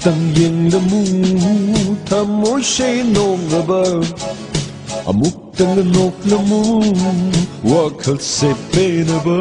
tang yeng la mu tha mối say nong la ba amuk tang nok la mu wa khal se pe na ba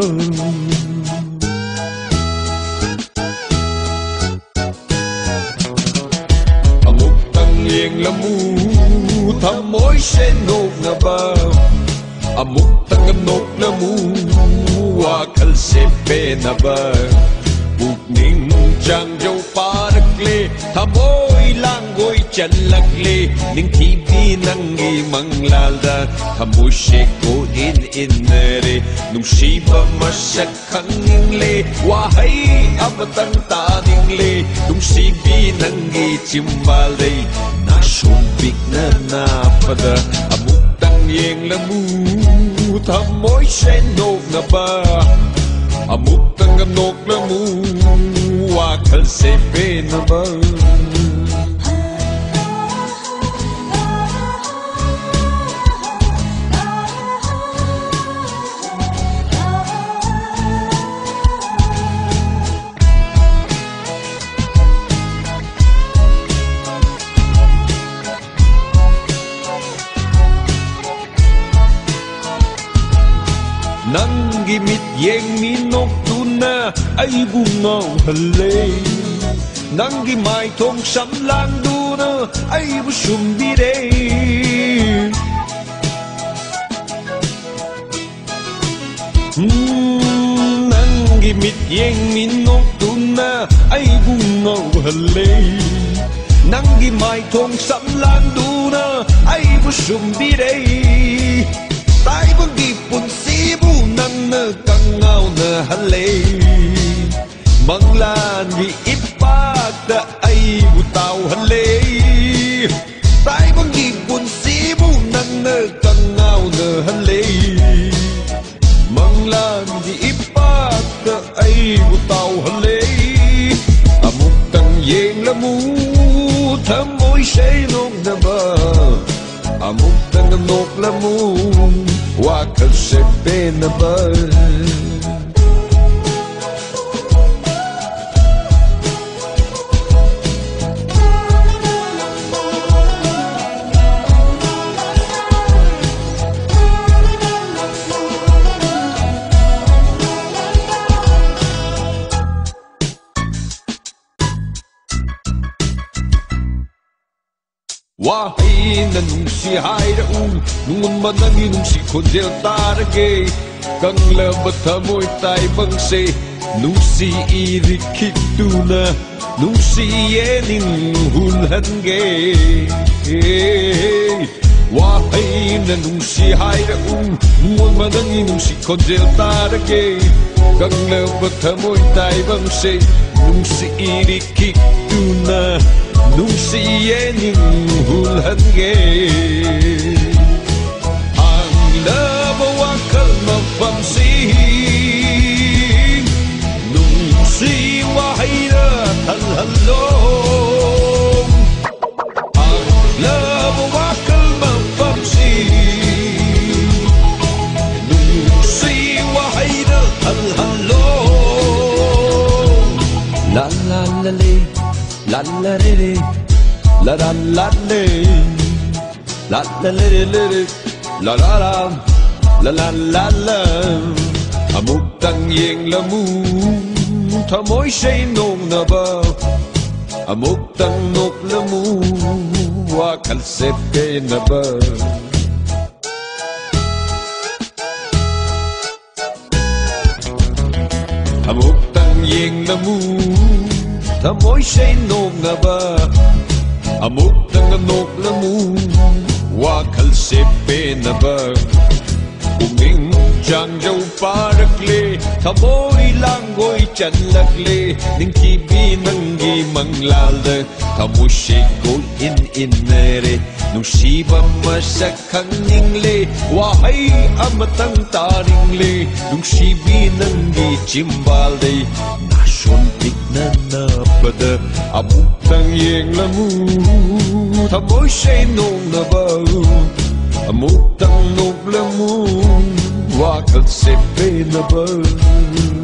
amuk tang yeng la mu tha mối say nong la ba amuk tang nok la mu wa khal se pe na ba buk ning chang dâu pa rắc lê tha môi lang gôi chân lắc lê ning thi bi nang nghi mang la da tha môi she ko in re nung shi ba ma sak khang ning le wa hai ab tang ta ning le nung shi bi nang nghi chim bal dei na shon big na pada amuk tang yeng la mu tha môi she no na ba amuk tang nok la mu wa khal se pe na ba Nangi mit yeng mi nok tuna ay bungaw hale Nangi mai thong sam lang duna ay busum bire Nangi mit yeng mi nok tuna ay bungaw hale Nangi mai thong sam lang duna ay busum bire Tai bang di pun sibu nang na kangau na hale Manglan di ipak da ay butaw hale Tai bang di pun sibu nang na kangau na hale Manglan di ipak da ay butaw hale Amuk tang yeng la mu tha môi say nong na ba Amuk tang nok la mu wa khal se pe na ba Wahai na nung si hai ra nung man nang nung si khonjel tar ge kang la batha moi tai bang se nung si irikituna nung si yening hulhan ge Wahai na nung si hai ra nung man nang nung si khonjel tar ge kang la batha moi tai bang se nung si irikituna nung si yening hulhan ge ang labawa kalmapam si nung si wahayra talhalong ang labawa kalmapam si nung si wahayra talhalong la la la le la la re re la la la le la la le re re la la la la la la la amuk tang yeng la mu tha mối say nong na ba amuk tang nok la mu wa khal se pe na ba amuk tang yeng la mu tha mối say nong na ba amuk tang nok la mu wa khal se pe na ba ning chang dâu pa rắc lê tha môi lang gôi chân lắc lê ning ki bi nang gi mang la de tha môi she ko in re nung si ba ma sak khang ning le wa hai am tang ta ning le nung si bi nang gi chimbal de na shon tik na pada amuk tang yeng la mu tha môi say nong na ba amuk tang nok la mu wa khal se pe na ba